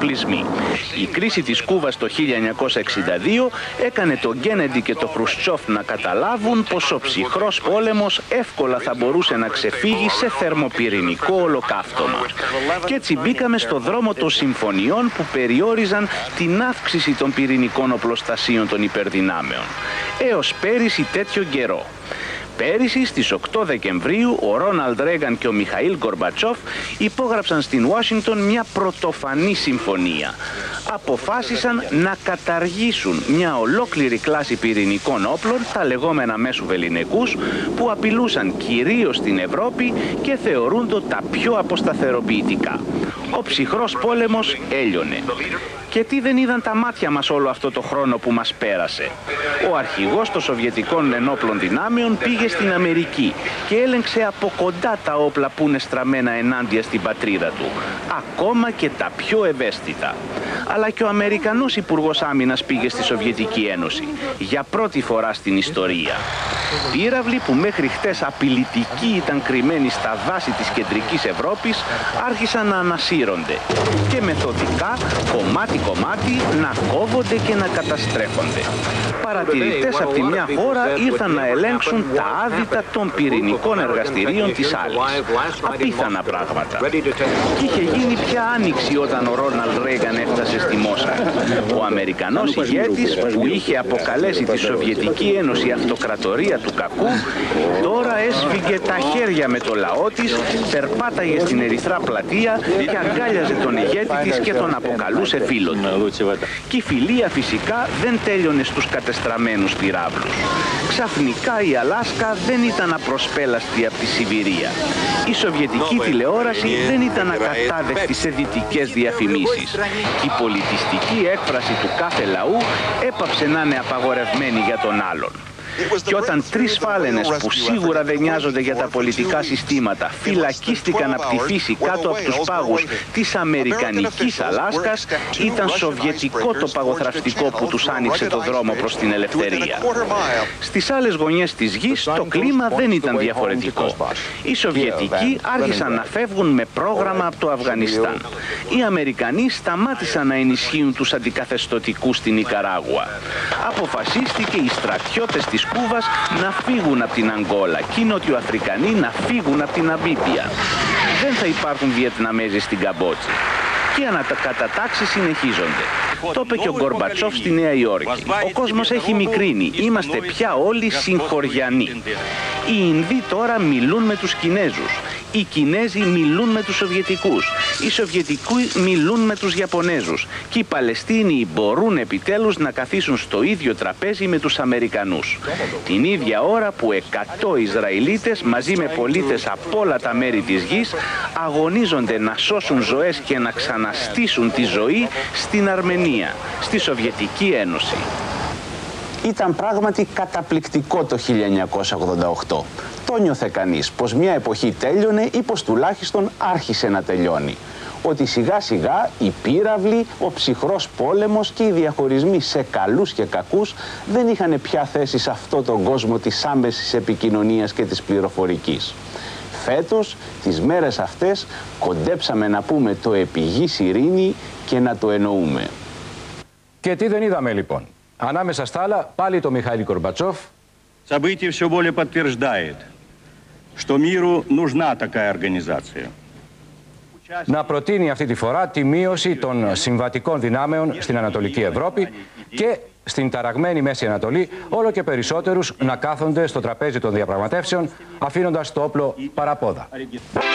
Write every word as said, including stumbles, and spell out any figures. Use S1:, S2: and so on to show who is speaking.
S1: εξοπλισμοί. Η κρίση της Κούβας το χίλια εννιακόσια εξήντα δύο έκανε τον Κένεντι και τον Χρουστσόφ να καταλάβουν πως ο ψυχρός πόλεμος εύκολα θα μπορούσε να ξεφύγει σε θερμοπυρηνικό ολοκαύτωμα. Και έτσι μπήκαμε στο δρόμο των συμφωνιών που περιόριζαν την αύξηση των πυρηνικών οπλοστασίων των υπερδυνάμεων. Έως πέρυσι τέτοιο καιρό. Πέρυσι στις οκτώ Δεκεμβρίου ο Ρόναλντ Ρέγκαν και ο Μιχαήλ Γκορμπατσόφ υπόγραψαν στην Ουάσιγκτον μια πρωτοφανή συμφωνία. Αποφάσισαν να καταργήσουν μια ολόκληρη κλάση πυρηνικών όπλων, τα λεγόμενα μέσοβελληνικούς, που απειλούσαν κυρίως την Ευρώπη και θεωρούνται τα πιο αποσταθεροποιητικά. Ο ψυχρός πόλεμος έλειωνε. Και τι δεν είδαν τα μάτια μας όλο αυτό το χρόνο που μας πέρασε. Ο αρχηγός των Σοβιετικών ενόπλων δυνάμεων πήγε στην Αμερική και έλεγξε από κοντά τα όπλα που είναι στραμμένα ενάντια στην πατρίδα του, ακόμα και τα πιο ευαίσθητα. Αλλά και ο Αμερικανός Υπουργός Άμυνας πήγε στη Σοβιετική Ένωση, για πρώτη φορά στην ιστορία. Πύραυλοι που μέχρι χτες απειλητικοί ήταν κρυμμένοι στα δάση της κεντρικής Ευρώπης άρχισαν να ανασύρονται και μεθοδικά, κομμάτι-κομμάτι, να κόβονται και να καταστρέφονται. Παρατηρητές από τη μια χώρα ήρθαν να ελέγξουν τα άδυτα των πυρηνικών εργαστηρίων της άλλης. Απίθανα πράγματα. Και είχε γίνει πια άνοιξη όταν ο Ρόναλντ Ρέγκαν έφτασε στη Μόσχα. Ο Αμερικανός ηγέτης που είχε αποκαλέσει τη Σοβιετική Ένωση αυτοκρατορία του κακού, τώρα έσφυγε τα χέρια με το λαό της, περπάταγε στην ερυθρά πλατεία και αγκάλιαζε τον ηγέτη της και τον αποκαλούσε φίλο του. Και η φιλία φυσικά δεν τέλειωνε στους κατεστραμμένους πυράβλους. Ξαφνικά η Αλάσκα δεν ήταν απροσπέλαστη από τη Σιβηρία. Η σοβιετική τηλεόραση δεν ήταν ακατάδεκτη σε δυτικές διαφημίσεις. Και η πολιτιστική έκφραση του κάθε λαού έπαψε να είναι απαγορευμένη για τον άλλον. Και όταν τρεις φάλαινες που σίγουρα δεν νοιάζονται για τα πολιτικά συστήματα φυλακίστηκαν από τη φύση κάτω από τους πάγους της Αμερικανικής Αλάσκας, ήταν σοβιετικό το παγοθραυστικό που τους άνοιξε το δρόμο προς την ελευθερία. Στις άλλες γωνιές της γης το κλίμα δεν ήταν διαφορετικό. Οι Σοβιετικοί άρχισαν να φεύγουν με πρόγραμμα από το Αφγανιστάν. Οι Αμερικανοί σταμάτησαν να ενισχύουν τους αντικαθεστωτικούς στην Νικαράγουα. Αποφασίστηκε οι στρατιώτες της Κούβας να φύγουν από την Αγγόλα και οι Νοτιοαφρικανοί να φύγουν από την Ναμίμπια. Δεν θα υπάρχουν Βιετναμέζοι στην Καμπότζη. Και οι ανακατατάξεις συνεχίζονται. Το είπε και ο Γκορμπατσόφ στη Νέα Υόρκη. Ο κόσμος έχει μικρύνει. Είμαστε πια όλοι συγχωριανοί. Οι Ινδοί τώρα μιλούν με τους Κινέζους. Οι Κινέζοι μιλούν με τους Σοβιετικούς. Οι Σοβιετικοί μιλούν με τους Ιαπωνέζους. Και οι Παλαιστίνοι μπορούν επιτέλους να καθίσουν στο ίδιο τραπέζι με τους Αμερικανούς. Την ίδια ώρα που εκατό Ισραηλίτες μαζί με πολίτες από όλα τα μέρη της γης αγωνίζονται να σώσουν ζωές και να ξαναστήσουν τη ζωή στην Αρμενία, στη Σοβιετική Ένωση. Ήταν πράγματι καταπληκτικό το χίλια εννιακόσια ογδόντα οκτώ. Το νιώθε κανείς πως μια εποχή τέλειωνε ή πως τουλάχιστον άρχισε να τελειώνει. Ότι σιγά σιγά οι πύραυλοι, ο ψυχρός πόλεμος και οι διαχωρισμοί σε καλούς και κακούς δεν είχαν πια θέση σε αυτόν τον κόσμο της άμεσης επικοινωνίας και της πληροφορικής. Φέτος, τις μέρες αυτές, κοντέψαμε να πούμε το «επιγής ειρήνη» και να το εννοούμε.
S2: Και τι δεν είδαμε λοιπόν. Ανάμεσα στα άλλα, πάλι το Μιχαήλ Γκορμπατσόφ.
S3: Событие все более подтверждает, что миру нужна такая организация.
S2: Να προτείνει αυτή τη φορά τη μείωση των συμβατικών δυνάμεων στην Ανατολική Ευρώπη και στην ταραγμένη Μέση Ανατολή όλο και περισσότερους να κάθονται στο τραπέζι των διαπραγματεύσεων, αφήνοντας το όπλο παραπόδα.